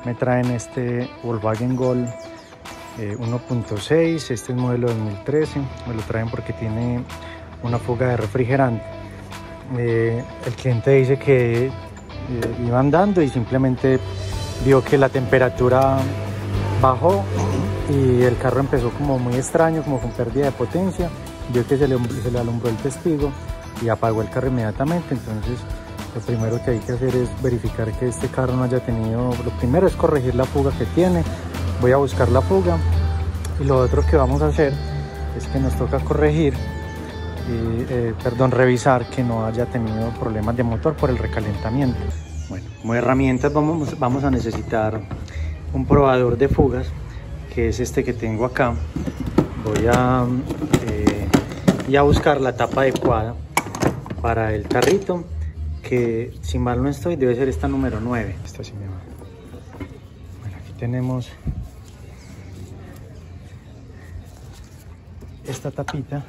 me traen este Volkswagen Gol 1.6, este es modelo 2013, me lo traen porque tiene una fuga de refrigerante. El cliente dice que iba andando y simplemente vio que la temperatura bajó y el carro empezó como muy extraño, como con pérdida de potencia, vio que se le alumbró el testigo y apagó el carro inmediatamente. Entonces lo primero que hay que hacer es verificar que este carro no haya tenido, lo primero es corregir la fuga que tiene. Voy a buscar la fuga y lo otro que vamos a hacer es que nos toca corregir revisar que no haya tenido problemas de motor por el recalentamiento. Bueno, como herramientas vamos a necesitar un probador de fugas, que es este que tengo acá. Voy a buscar la tapa adecuada para el carrito, que si mal no estoy debe ser esta número 9. Esta sí me va. Bueno, aquí tenemos esta tapita.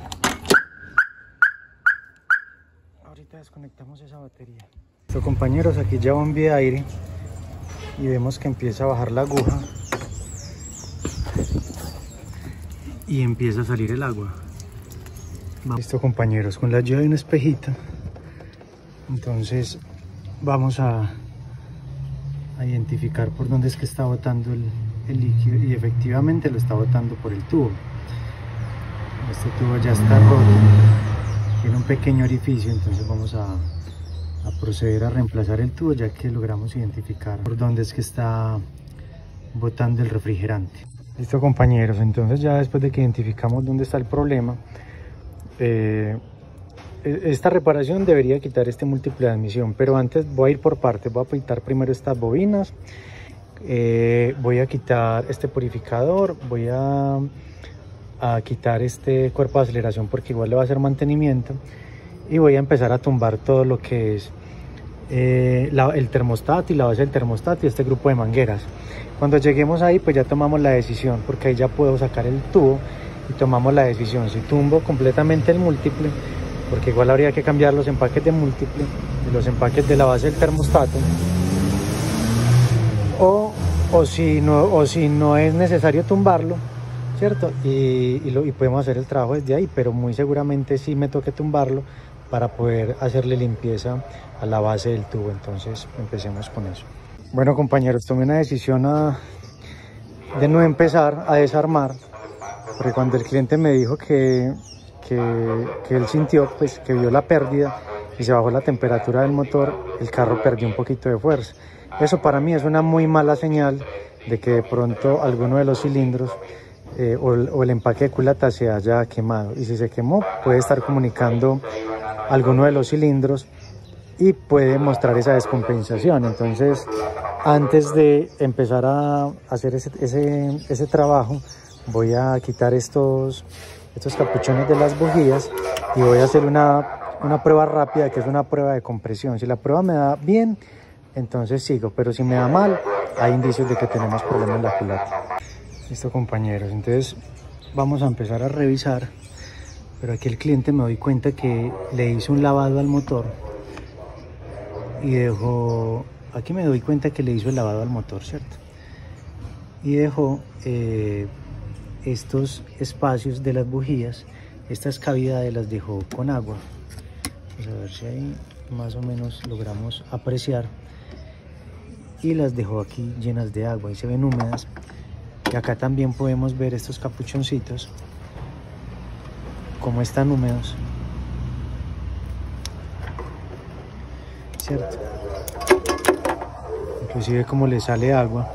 Ahorita desconectamos esa batería. Listo, compañeros, aquí ya bombeé aire y vemos que empieza a bajar la aguja y empieza a salir el agua. Listo, compañeros, con la ayuda de un espejito, entonces vamos a identificar por dónde es que está botando el líquido, y efectivamente lo está botando por el tubo. Este tubo ya está roto, tiene un pequeño orificio, entonces vamos a proceder a reemplazar el tubo, ya que logramos identificar por dónde es que está botando el refrigerante. Listo, compañeros, entonces ya después de que identificamos dónde está el problema, esta reparación debería quitar este múltiple de admisión, pero antes voy a ir por partes. Voy a quitar primero estas bobinas, voy a quitar este purificador, voy a quitar este cuerpo de aceleración porque igual le va a hacer mantenimiento, y voy a empezar a tumbar todo lo que es el termostato y la base del termostato y este grupo de mangueras. Cuando lleguemos ahí, pues ya tomamos la decisión, porque ahí ya puedo sacar el tubo y tomamos la decisión si tumbo completamente el múltiple, porque igual habría que cambiar los empaques de múltiple y los empaques de la base del termostato, o si no es necesario tumbarlo, ¿cierto? Y podemos hacer el trabajo desde ahí, pero muy seguramente sí me toque tumbarlo para poder hacerle limpieza a la base del tubo. Entonces empecemos con eso. Bueno, compañeros, tomé una decisión de no empezar a desarmar, porque cuando el cliente me dijo que él sintió, pues, que vio la pérdida y se bajó la temperatura del motor, el carro perdió un poquito de fuerza. Eso para mí es una muy mala señal de que de pronto alguno de los cilindros o el empaque de culata se haya quemado, y si se quemó puede estar comunicando alguno de los cilindros y puede mostrar esa descompensación. Entonces, antes de empezar a hacer ese trabajo, voy a quitar estos capuchones de las bujías y voy a hacer una prueba rápida, que es una prueba de compresión. Si la prueba me da bien, entonces sigo, pero si me da mal, hay indicios de que tenemos problemas en la culata. Listo, compañeros, entonces vamos a empezar a revisar, pero aquí el cliente me doy cuenta que le hizo un lavado al motor y dejó, aquí me doy cuenta que le hizo el lavado al motor, ¿cierto? Y dejó estos espacios de las bujías, estas cavidades las dejó con agua. Vamos a ver si ahí más o menos logramos apreciar, y las dejó aquí llenas de agua y se ven húmedas. Y acá también podemos ver estos capuchoncitos como están húmedos, ¿cierto? Inclusive como le sale agua,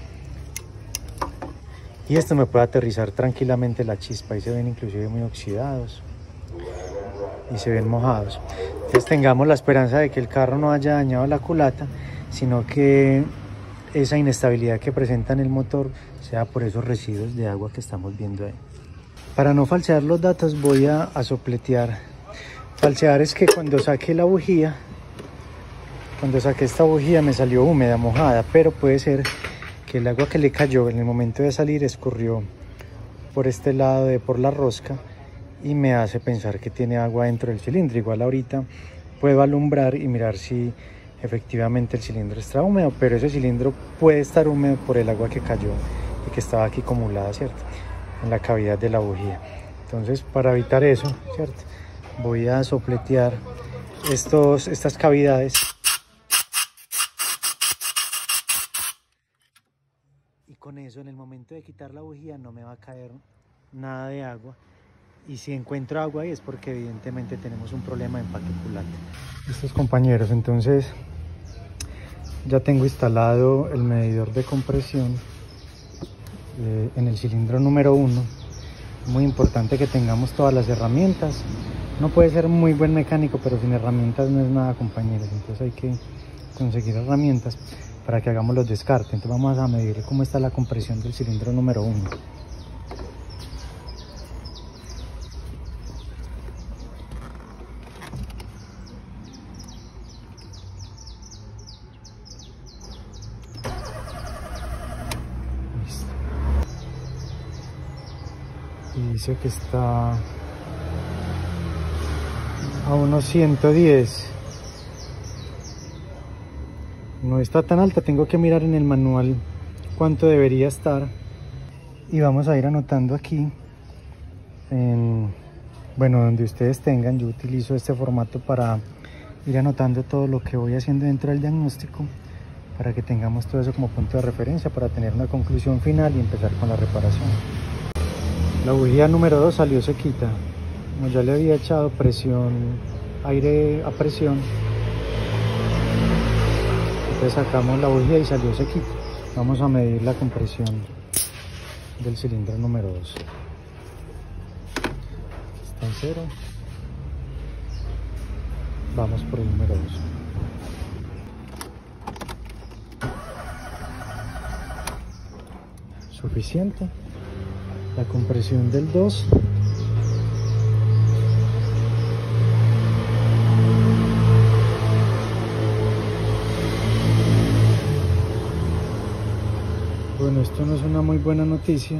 y esto me puede aterrizar tranquilamente la chispa. Ahí se ven inclusive muy oxidados y se ven mojados. Entonces tengamos la esperanza de que el carro no haya dañado la culata, sino que esa inestabilidad que presenta en el motor sea por esos residuos de agua que estamos viendo ahí. Para no falsear los datos voy a sopletear. Falsear es que cuando saqué la bujía, cuando saqué esta bujía me salió húmeda, mojada, pero puede ser que el agua que le cayó en el momento de salir escurrió por este lado por la rosca y me hace pensar que tiene agua dentro del cilindro. Igual ahorita puedo alumbrar y mirar si efectivamente el cilindro está húmedo, pero ese cilindro puede estar húmedo por el agua que cayó y que estaba aquí acumulada, ¿cierto? En la cavidad de la bujía. Entonces, para evitar eso, ¿cierto? Voy a sopletear estas cavidades. Y con eso, en el momento de quitar la bujía, no me va a caer nada de agua. Y si encuentro agua ahí es porque evidentemente tenemos un problema de empaque culante. Estos compañeros, entonces ya tengo instalado el medidor de compresión en el cilindro número 1. Muy importante que tengamos todas las herramientas. No puede ser muy buen mecánico, pero sin herramientas no es nada, compañeros. Entonces hay que conseguir herramientas para que hagamos los descartes. Entonces vamos a medir cómo está la compresión del cilindro número 1. Y dice que está a unos 110. No está tan alta, tengo que mirar en el manual cuánto debería estar. Y vamos a ir anotando aquí, bueno, donde ustedes tengan. Yo utilizo este formato para ir anotando todo lo que voy haciendo dentro del diagnóstico, para que tengamos todo eso como punto de referencia, para tener una conclusión final y empezar con la reparación. La bujía número 2 salió sequita. Como ya le había echado aire a presión, entonces sacamos la bujía y salió sequita. Vamos a medir la compresión del cilindro número 2. Está en 0. Vamos por el número 2. Suficiente. La compresión del 2. Bueno, esto no es una muy buena noticia.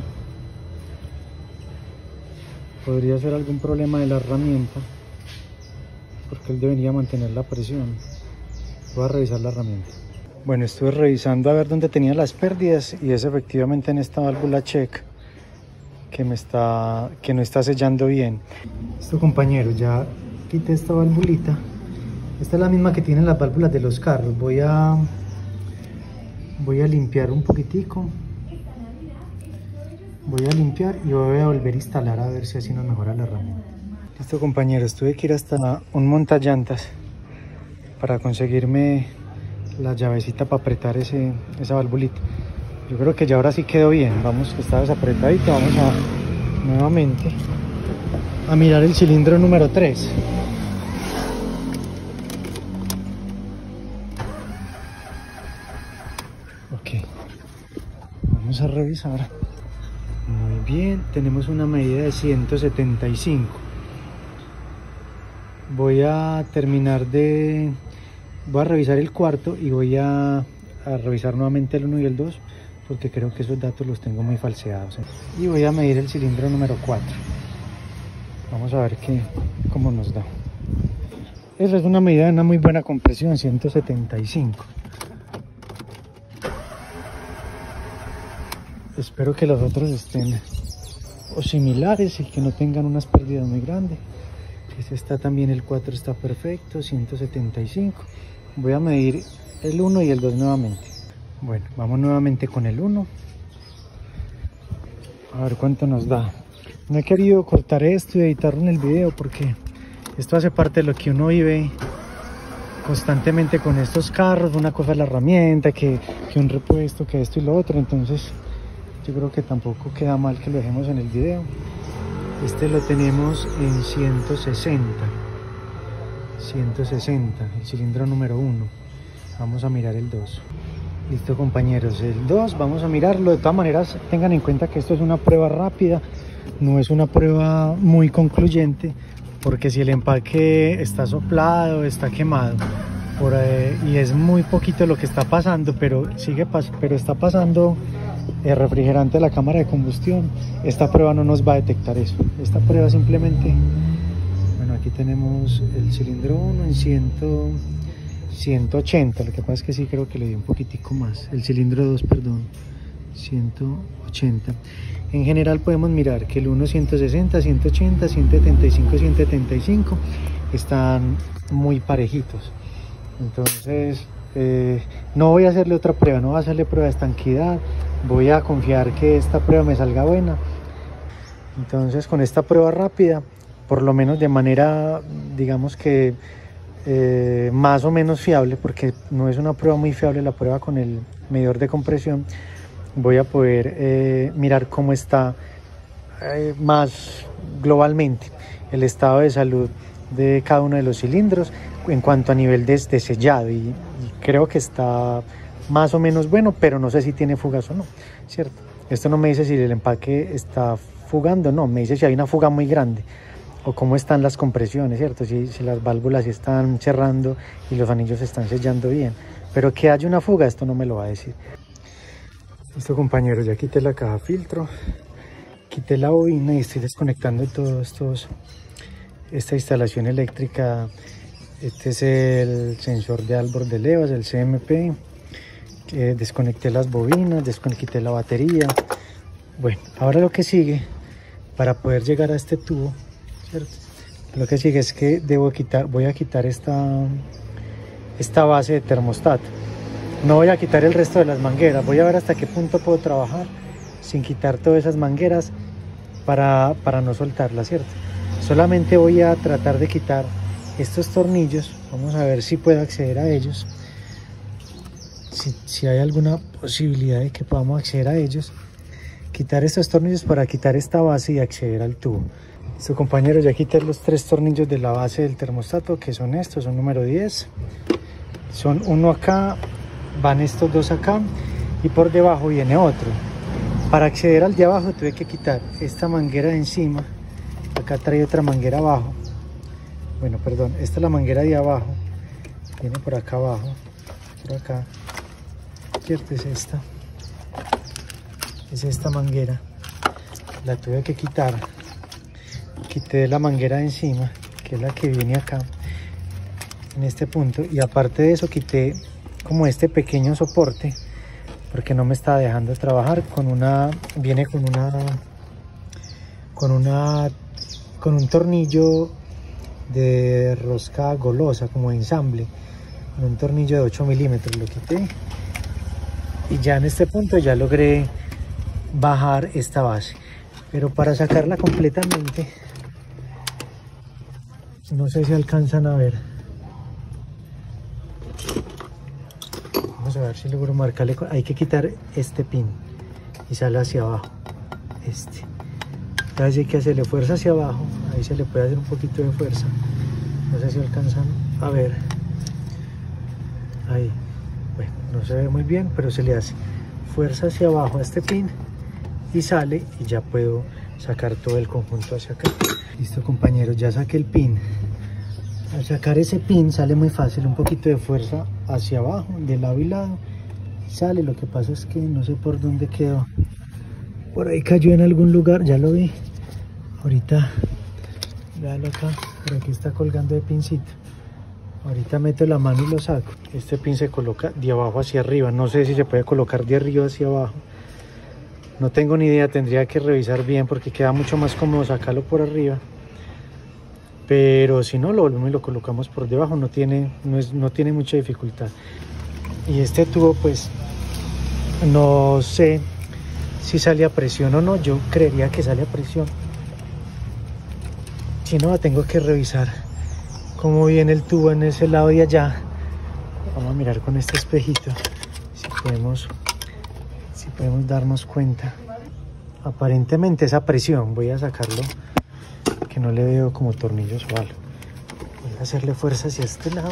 Podría ser algún problema de la herramienta, porque él debería mantener la presión. Voy a revisar la herramienta. Bueno, estuve revisando a ver dónde tenía las pérdidas y es efectivamente en esta válvula check que no está sellando bien. Esto, compañero, ya quité esta valvulita. Esta es la misma que tienen las válvulas de los carros. Voy a limpiar un poquitico. Voy a limpiar y voy a volver a instalar a ver si así nos mejora la herramienta. Listo, compañeros, tuve que ir hasta un montallantas para conseguirme la llavecita para apretar esa valvulita. Yo creo que ya ahora sí quedó bien. Vamos, que está desapretadito. Vamos nuevamente a mirar el cilindro número 3. Ok, vamos a revisar. Muy bien, tenemos una medida de 175. Voy a revisar el cuarto y voy a revisar nuevamente el 1 y el 2, porque creo que esos datos los tengo muy falseados. Y voy a medir el cilindro número 4. Vamos a ver cómo nos da. Esa es una medida de una muy buena compresión, 175. Espero que los otros estén o similares y que no tengan unas pérdidas muy grandes. Este está también, el 4 está perfecto, 175. Voy a medir el 1 y el 2 nuevamente. Bueno, vamos nuevamente con el 1. A ver cuánto nos da. No he querido cortar esto y editarlo en el video porque esto hace parte de lo que uno vive constantemente con estos carros. Una cosa es la herramienta, que un repuesto, que esto y lo otro. Entonces yo creo que tampoco queda mal que lo dejemos en el video. Este lo tenemos en 160, el cilindro número 1. Vamos a mirar el 2. Listo, compañeros, el 2 vamos a mirarlo. De todas maneras, tengan en cuenta que esto es una prueba rápida, no es una prueba muy concluyente, porque si el empaque está soplado, está quemado y es muy poquito lo que está pasando, pero está pasando el refrigerante de la cámara de combustión, esta prueba no nos va a detectar eso. Esta prueba simplemente, bueno, aquí tenemos el cilindro 1 en 180, lo que pasa es que sí creo que le di un poquitico más, el cilindro 2, perdón, 180. En general podemos mirar que el 1 160, 180, 175, 175 están muy parejitos. Entonces no voy a hacerle otra prueba, no voy a hacerle prueba de estanquidad, voy a confiar que esta prueba me salga buena. Entonces con esta prueba rápida, por lo menos de manera, digamos que más o menos fiable, porque no es una prueba muy fiable la prueba con el medidor de compresión, voy a poder mirar cómo está más globalmente el estado de salud de cada uno de los cilindros en cuanto a nivel de sellado, y creo que está más o menos bueno, pero no sé si tiene fugas o no, ¿cierto? Esto no me dice si el empaque está fugando, no, me dice si hay una fuga muy grande o cómo están las compresiones, ¿cierto? Si las válvulas están cerrando y los anillos se están sellando bien, pero que haya una fuga, esto no me lo va a decir. Listo, compañeros, ya quité la caja filtro, quité la bobina y estoy desconectando esta instalación eléctrica. Este es el sensor de árbol de levas, el CMP. Desconecté las bobinas, desconecté la batería. Bueno, ahora lo que sigue, para poder llegar a este tubo, ¿cierto? Lo que sigue es que voy a quitar esta base de termostato. No voy a quitar el resto de las mangueras, voy a ver hasta qué punto puedo trabajar sin quitar todas esas mangueras para no soltarlas, ¿cierto? Solamente voy a tratar de quitar estos tornillos, vamos a ver si puedo acceder a ellos, si hay alguna posibilidad de que podamos acceder a ellos, quitar estos tornillos para quitar esta base y acceder al tubo. Listo, compañeros, ya quité los 3 tornillos de la base del termostato, que son estos, son número 10, son uno acá, van estos 2 acá y por debajo viene otro. Para acceder al de abajo tuve que quitar esta manguera de encima, acá trae otra manguera abajo, bueno, perdón, esta es la manguera de abajo, viene por acá abajo, por acá, ¿cierto? Es esta manguera, la tuve que quitar, quité la manguera de encima, que es la que viene acá, en este punto, y aparte de eso quité como este pequeño soporte, porque no me estaba dejando trabajar viene con un tornillo de rosca golosa, como de ensamble, un tornillo de 8 milímetros, lo quité, y ya en este punto ya logré bajar esta base, pero para sacarla completamente, no sé si alcanzan a ver, vamos a ver si logro marcarle, hay que quitar este pin y sale hacia abajo, entonces hay que hacerle fuerza hacia abajo, ahí se le puede hacer un poquito de fuerza, no sé si alcanzan a ver, ahí, bueno, no se ve muy bien, pero se le hace fuerza hacia abajo a este pin y sale, y ya puedo sacar todo el conjunto hacia acá. Listo, compañeros, ya saqué el pin. Al sacar ese pin sale muy fácil, un poquito de fuerza hacia abajo, de lado y lado, sale. Lo que pasa es que no sé por dónde quedó, por ahí cayó en algún lugar, ya lo vi, ahorita, véalo acá, por aquí está colgando de pincito, ahorita meto la mano y lo saco. Este pin se coloca de abajo hacia arriba, no sé si se puede colocar de arriba hacia abajo, no tengo ni idea, tendría que revisar bien porque queda mucho más cómodo sacarlo por arriba, pero si no, lo volvemos y lo colocamos por debajo, no tiene mucha dificultad. Y este tubo, pues no sé si sale a presión o no, yo creería que sale a presión, si no, tengo que revisar cómo viene el tubo en ese lado de allá. Vamos a mirar con este espejito si podemos darnos cuenta. Aparentemente esa presión, voy a sacarlo, que no le veo como tornillos o algo. Voy a hacerle fuerza hacia este lado.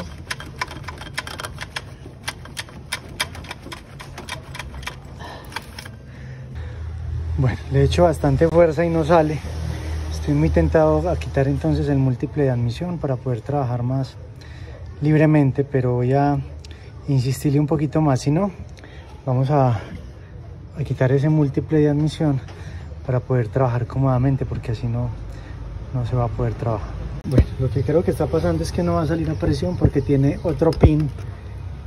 Bueno, le he hecho bastante fuerza y no sale. Estoy muy tentado a quitar entonces el múltiple de admisión para poder trabajar más libremente, pero voy a insistirle un poquito más. Si no, vamos a quitar ese múltiple de admisión para poder trabajar cómodamente, porque así no se va a poder trabajar. Bueno, lo que creo que está pasando es que no va a salir a presión porque tiene otro pin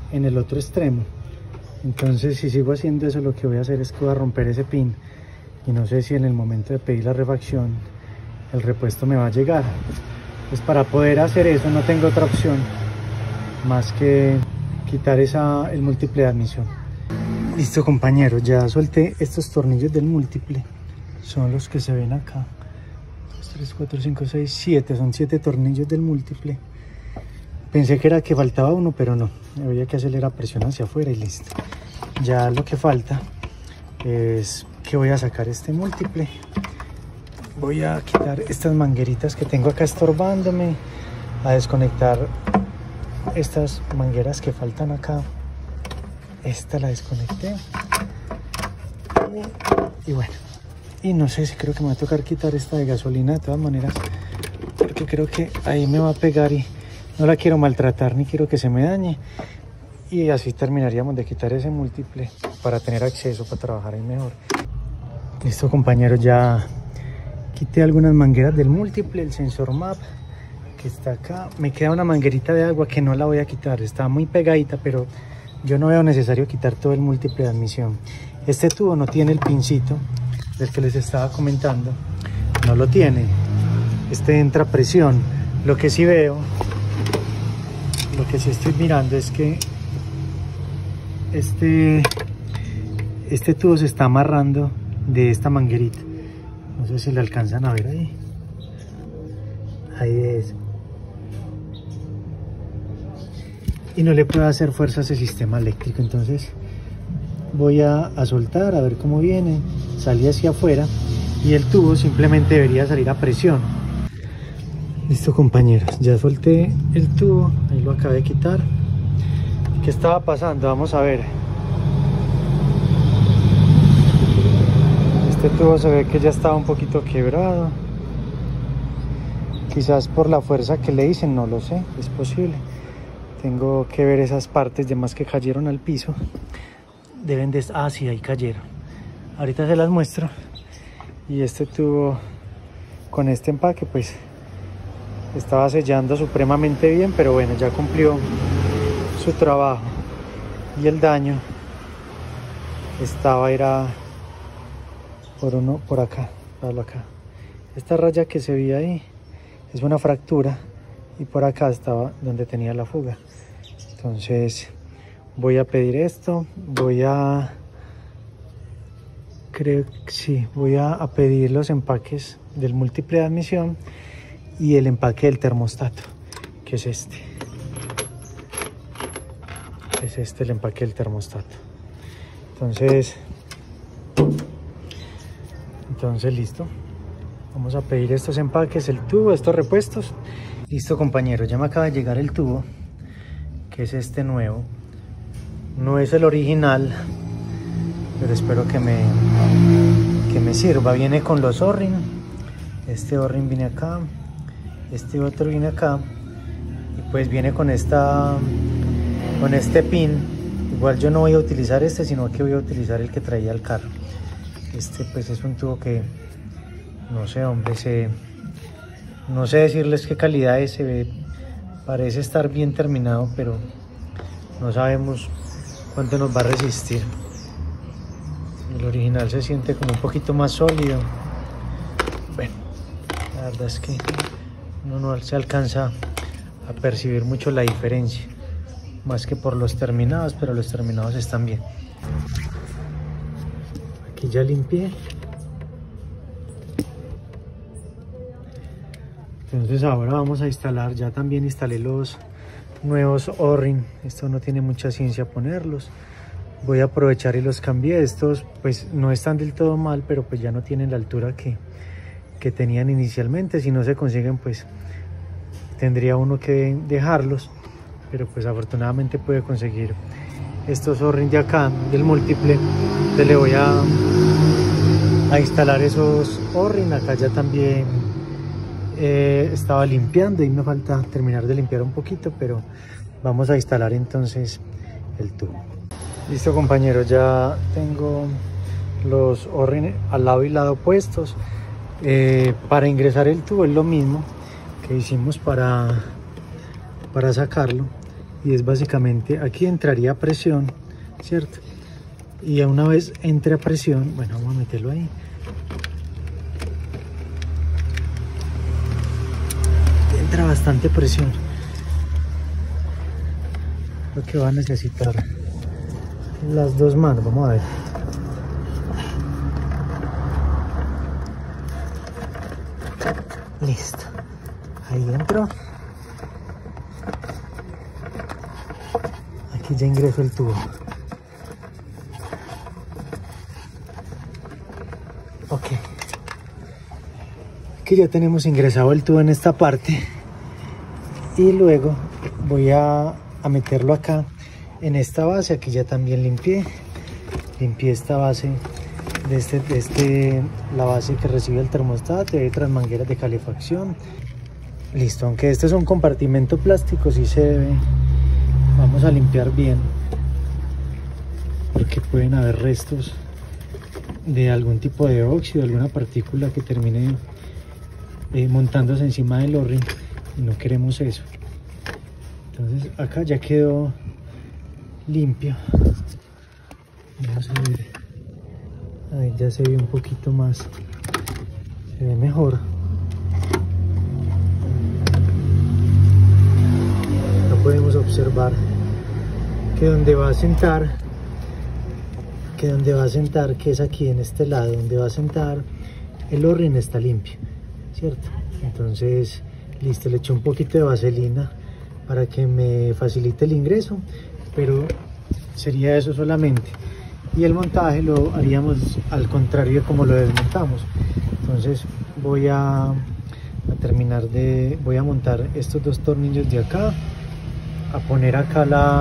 en el otro extremo. Entonces si sigo haciendo eso, lo que voy a hacer es que voy a romper ese pin y no sé si en el momento de pedir la refacción el repuesto me va a llegar. Pues para poder hacer eso no tengo otra opción más que quitar el múltiple de admisión. Listo, compañeros, ya solté estos tornillos del múltiple, son los que se ven acá. 2, 3, 4, 5, 6, 7, son 7 tornillos del múltiple. Pensé que era que faltaba uno, pero no, había que hacerle la presión hacia afuera y listo. Ya lo que falta es que voy a sacar este múltiple. Voy a quitar estas mangueritas que tengo acá estorbándome, a desconectar estas mangueras que faltan acá. Esta la desconecté y bueno, y no sé si creo que me va a tocar quitar esta de gasolina de todas maneras, porque creo que ahí me va a pegar y no la quiero maltratar ni quiero que se me dañe, y así terminaríamos de quitar ese múltiple para tener acceso para trabajar ahí mejor. Listo, compañeros, ya quité algunas mangueras del múltiple, el sensor map que está acá. Me queda una manguerita de agua que no la voy a quitar, está muy pegadita, pero yo no veo necesario quitar todo el múltiple de admisión. Este tubo no tiene el pincito del que les estaba comentando, no lo tiene. Este entra a presión. Lo que sí veo, lo que sí estoy mirando es que este tubo se está amarrando de esta manguerita. No sé si le alcanzan a ver ahí. Ahí es. Y no le puedo hacer fuerza a ese sistema eléctrico, entonces voy a soltar a ver cómo viene. Salí hacia afuera y el tubo simplemente debería salir a presión. Listo, compañeros, ya solté el tubo, ahí lo acabé de quitar. ¿Qué estaba pasando? Vamos a ver. Este tubo se ve que ya estaba un poquito quebrado, quizás por la fuerza que le hice, no lo sé, es posible. Tengo que ver esas partes de más que cayeron al piso. Deben de... Ah, sí, ahí cayeron. Ahorita se las muestro. Y este tubo con este empaque pues estaba sellando supremamente bien, pero bueno, ya cumplió su trabajo. Y el daño era por acá, acá. Esta raya que se veía ahí es una fractura y por acá estaba donde tenía la fuga. Entonces voy a pedir esto, voy a pedir los empaques del múltiple de admisión y el empaque del termostato, que es este. Es este el empaque del termostato. Entonces listo. Vamos a pedir estos empaques, el tubo, estos repuestos. Listo, compañeros, ya me acaba de llegar el tubo, que es este nuevo. No es el original, pero espero que me sirva. Viene con los O-ring. Este O-ring viene acá, este otro viene acá, y pues viene con este pin. Igual yo no voy a utilizar este, sino que voy a utilizar el que traía el carro. Este pues es un tubo que no sé, hombre, no sé decirles qué calidad es, parece estar bien terminado, pero no sabemos cuánto nos va a resistir. El original se siente como un poquito más sólido. Bueno, la verdad es que uno no se alcanza a percibir mucho la diferencia, más que por los terminados, pero los terminados están bien. Aquí ya limpié. Entonces ahora vamos a instalar, ya también instalé los nuevos O-ring. Esto no tiene mucha ciencia ponerlos. Voy a aprovechar y los cambié. Estos pues no están del todo mal, pero pues ya no tienen la altura que tenían inicialmente. Si no se consiguen, pues tendría uno que dejarlos, pero pues afortunadamente pude conseguir estos O-ring de acá del múltiple. Entonces le voy a instalar esos O-ring. Acá ya también estaba limpiando y me falta terminar de limpiar un poquito, pero vamos a instalar entonces el tubo. Listo, compañeros, ya tengo los O-ring al lado y lado puestos. Para ingresar el tubo es lo mismo que hicimos para sacarlo. y es básicamente, aquí entraría a presión, ¿cierto? Y una vez entre a presión, bueno, vamos a meterlo ahí. Entra bastante presión. Lo que va a necesitar las dos manos, vamos a ver. Listo, ahí entró. Aquí ya ingreso el tubo. Ok, aquí ya tenemos ingresado el tubo en esta parte y luego voy a meterlo acá en esta base. Aquí ya también limpié esta base la base que recibe el termostato, y hay otras mangueras de calefacción. Listo, aunque este es un compartimento plástico, sí se debe, vamos a limpiar bien porque pueden haber restos de algún tipo de óxido, alguna partícula que termine montándose encima del O-ring, y no queremos eso. Entonces acá ya quedó limpio. Vamos a ver, ahí ya se ve un poquito más, se ve mejor. Acá podemos observar que donde va a sentar, que es aquí en este lado, donde va a sentar el O-ring, está limpio, ¿cierto? Entonces, listo, le eché un poquito de vaselina para que me facilite el ingreso, pero sería eso solamente. Y el montaje lo haríamos al contrario de como lo desmontamos. Entonces voy a montar estos dos tornillos de acá, a poner acá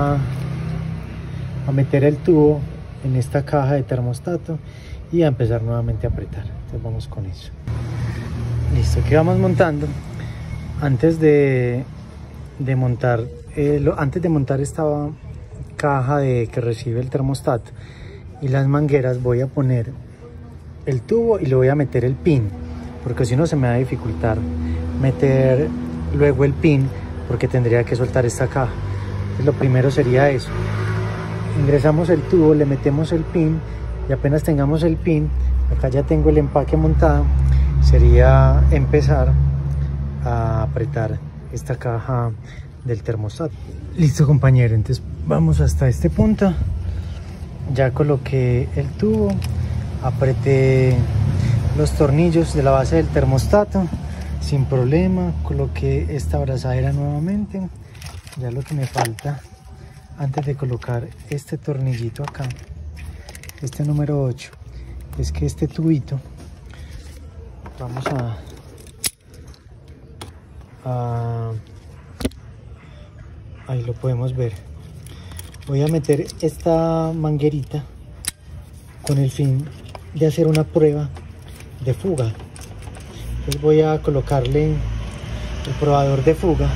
a meter el tubo en esta caja de termostato y a empezar nuevamente a apretar. Entonces vamos con eso. Listo, aquí vamos montando. Antes de montar esta caja que recibe el termostato y las mangueras, voy a poner el tubo y le voy a meter el pin, porque si no se me va a dificultar meter luego el pin, porque tendría que soltar esta caja. Entonces, lo primero sería eso: ingresamos el tubo, le metemos el pin, y apenas tengamos el pin, acá ya tengo el empaque montado, sería empezar a apretar esta caja del termostato. Listo, compañero, entonces vamos hasta este punto. Ya coloqué el tubo, apreté los tornillos de la base del termostato sin problema, coloqué esta abrazadera nuevamente. Ya lo que me falta, antes de colocar este tornillito acá, este número 8, es que este tubito, vamos ahí lo podemos ver. Voy a meter esta manguerita con el fin de hacer una prueba de fuga. Entonces voy a colocarle el probador de fuga,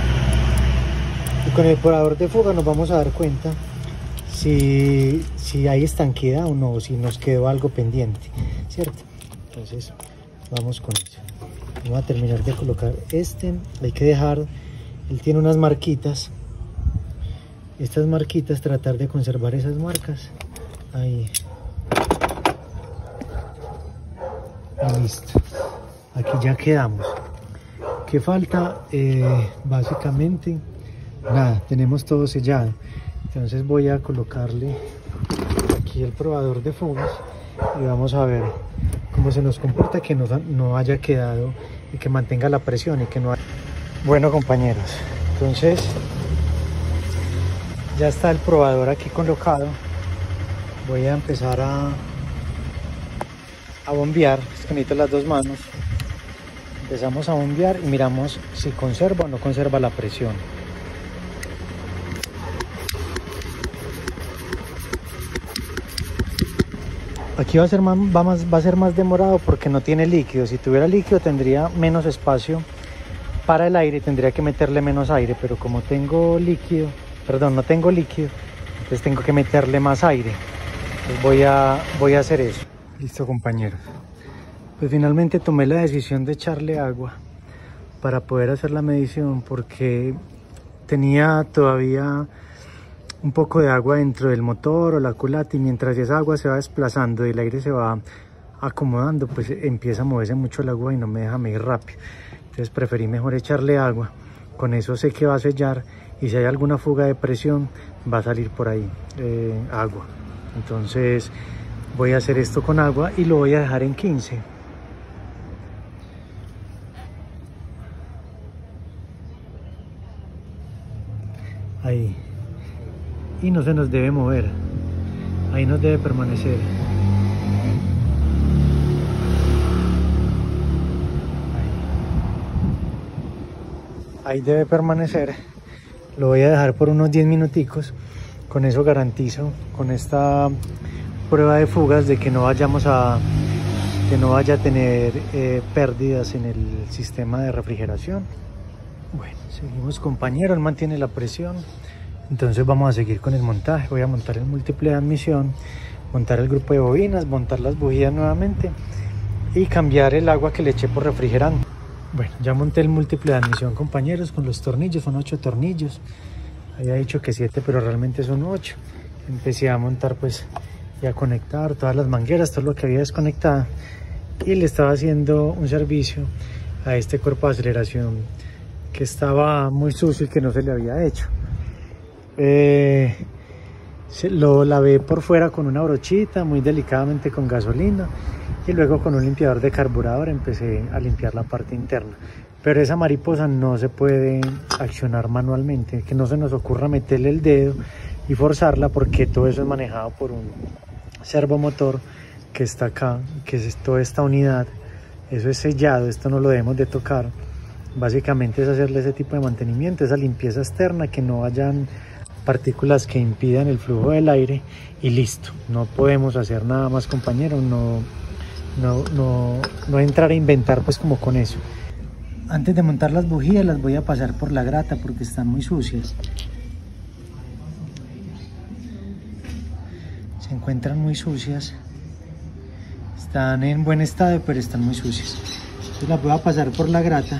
y con el probador de fuga nos vamos a dar cuenta si hay estanqueidad o no, si nos quedó algo pendiente, ¿cierto? Entonces vamos con eso. Vamos a terminar de colocar hay que dejar, él tiene unas marquitas. Estas marquitas, tratar de conservar esas marcas. Ahí. Y listo. Aquí ya quedamos. ¿Qué falta? Básicamente nada, tenemos todo sellado. Entonces voy a colocarle aquí el probador de fugas y vamos a ver cómo se nos comporta, que no haya quedado y que mantenga la presión y que no haya... Bueno, compañeros, entonces ya está el probador aquí colocado. Voy a empezar a bombear. Es que necesito las dos manos. Empezamos a bombear y miramos si conserva o no conserva la presión. Aquí va a ser más demorado porque no tiene líquido. Si tuviera líquido tendría menos espacio para el aire, tendría que meterle menos aire, pero como tengo líquido, no tengo líquido, entonces tengo que meterle más aire. Entonces voy a hacer eso. Listo, compañeros. Pues finalmente tomé la decisión de echarle agua para poder hacer la medición, porque tenía todavía un poco de agua dentro del motor o la culata, y mientras esa agua se va desplazando y el aire se va acomodando, pues empieza a moverse mucho el agua y no me deja medir rápido. Entonces preferí mejor echarle agua, con eso sé que va a sellar, y si hay alguna fuga de presión va a salir por ahí agua. Entonces voy a hacer esto con agua y lo voy a dejar en 15. Ahí. Y no se nos debe mover, ahí nos debe permanecer. Ahí debe permanecer. Lo voy a dejar por unos 10 minuticos. Con eso garantizo, con esta prueba de fugas, de que no vaya a tener pérdidas en el sistema de refrigeración. Bueno, seguimos, compañero, él mantiene la presión. Entonces vamos a seguir con el montaje. Voy a montar el múltiple de admisión, montar el grupo de bobinas, montar las bujías nuevamente y cambiar el agua que le eché por refrigerante. Bueno, ya monté el múltiple de admisión, compañeros, con los tornillos. Son 8 tornillos. Había dicho que 7, pero realmente son 8. Empecé a montar pues y a conectar todas las mangueras, todo lo que había desconectado, y le estaba haciendo un servicio a este cuerpo de aceleración que estaba muy sucio y que no se le había hecho. Lo lavé por fuera con una brochita, muy delicadamente con gasolina, y luego con un limpiador de carburador empecé a limpiar la parte interna. Pero esa mariposa no se puede accionar manualmente, que no se nos ocurra meterle el dedo y forzarla, porque todo eso es manejado por un servomotor que está acá, que es toda esta unidad. Eso es sellado, esto no lo debemos de tocar. Básicamente es hacerle ese tipo de mantenimiento, esa limpieza externa, que no hayan partículas que impidan el flujo del aire, y listo. No podemos hacer nada más, compañero, no entrar a inventar pues como con eso. Antes de montar las bujías las voy a pasar por la grata porque están muy sucias. Se encuentran muy sucias. Están en buen estado, pero están muy sucias. Entonces las voy a pasar por la grata.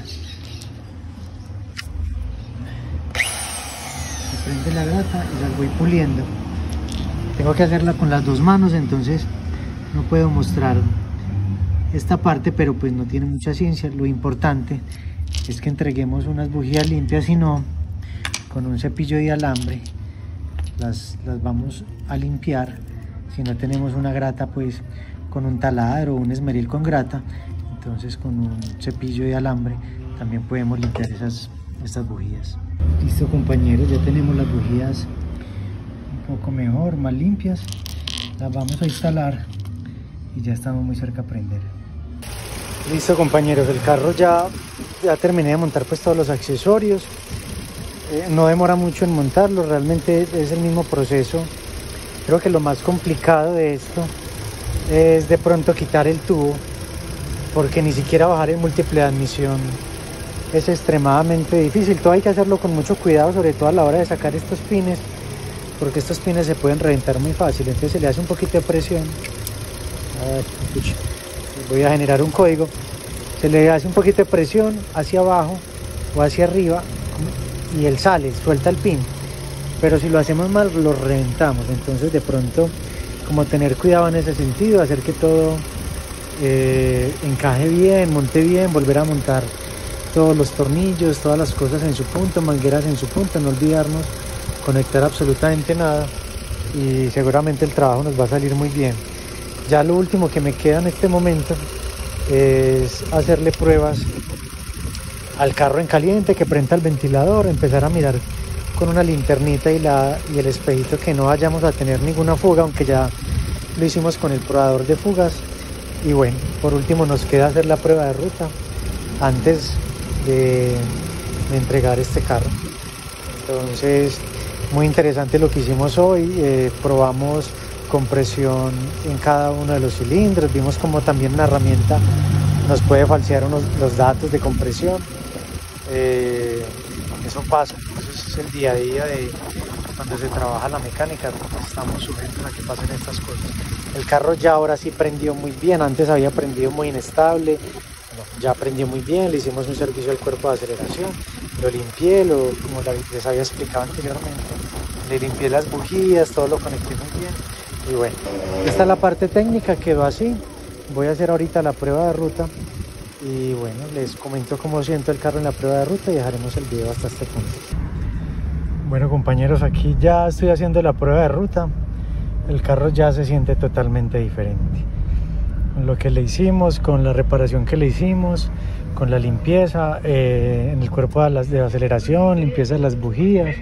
Se prende la grata y las voy puliendo. Tengo que hacerla con las dos manos, entonces no puedo mostrar esta parte, pero pues no tiene mucha ciencia. Lo importante es que entreguemos unas bujías limpias, y no, con un cepillo de alambre las vamos a limpiar. Si no tenemos una grata, pues con un taladro o un esmeril con grata, entonces con un cepillo de alambre también podemos limpiar estas bujías. Listo, compañeros, ya tenemos las bujías un poco mejor, más limpias. Las vamos a instalar y ya estamos muy cerca a prender. Listo, compañeros, el carro ya terminé de montar pues todos los accesorios. No demora mucho en montarlo, realmente es el mismo proceso. Creo que lo más complicado de esto es de pronto quitar el tubo, porque ni siquiera bajar el múltiple de admisión es extremadamente difícil. Todo hay que hacerlo con mucho cuidado, sobre todo a la hora de sacar estos pines, porque estos pines se pueden reventar muy fácil. Entonces se le hace un poquito de presión. Voy a generar un código. Se le hace un poquito de presión hacia abajo o hacia arriba y él sale, suelta el pin. Pero si lo hacemos mal, lo reventamos. Entonces de pronto, como tener cuidado en ese sentido, hacer que todo encaje bien, monte bien, volver a montar todos los tornillos, todas las cosas en su punto, mangueras en su punto, no olvidarnos conectar absolutamente nada, y seguramente el trabajo nos va a salir muy bien. Ya lo último que me queda en este momento es hacerle pruebas al carro en caliente, que prenda el ventilador, empezar a mirar con una linternita y el espejito que no vayamos a tener ninguna fuga, aunque ya lo hicimos con el probador de fugas. Y bueno, por último nos queda hacer la prueba de ruta antes de entregar este carro. Entonces, muy interesante lo que hicimos hoy. Probamos compresión en cada uno de los cilindros, vimos como también una herramienta nos puede falsear los datos de compresión. Eso pasa, eso es el día a día de cuando se trabaja la mecánica, estamos sujetos a que pasen estas cosas. El carro ya ahora sí prendió muy bien, antes había prendido muy inestable, ya prendió muy bien, le hicimos un servicio al cuerpo de aceleración lo limpié, como les había explicado anteriormente, le limpié las bujías, todo lo conecté muy bien. Y bueno, esta es la parte técnica, quedó así. Voy a hacer ahorita la prueba de ruta y bueno, les comento cómo siento el carro en la prueba de ruta y dejaremos el video hasta este punto. Bueno compañeros, aquí ya estoy haciendo la prueba de ruta. El carro ya se siente totalmente diferente. Con lo que le hicimos, con la reparación que le hicimos, con la limpieza en el cuerpo de aceleración, limpieza de las bujías.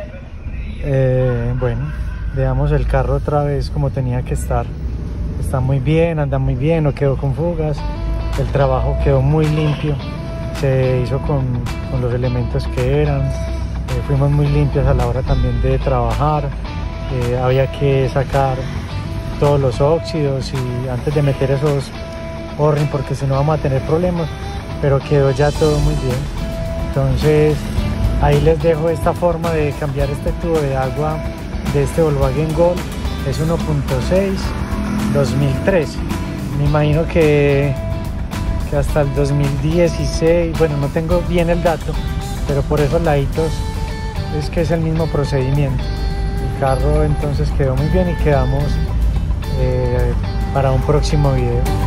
Bueno, veamos el carro otra vez como tenía que estar. Está muy bien, anda muy bien, no quedó con fugas. El trabajo quedó muy limpio, se hizo con los elementos que eran. Fuimos muy limpios a la hora también de trabajar. Había que sacar todos los óxidos y antes de meter esos O-ring, porque si no vamos a tener problemas, pero quedó ya todo muy bien. Entonces ahí les dejo esta forma de cambiar este tubo de agua de este Volkswagen Gol. Es 1.6 2013. Me imagino que hasta el 2016, bueno, no tengo bien el dato, pero por esos laditos es que es el mismo procedimiento. El carro entonces quedó muy bien y quedamos para un próximo video.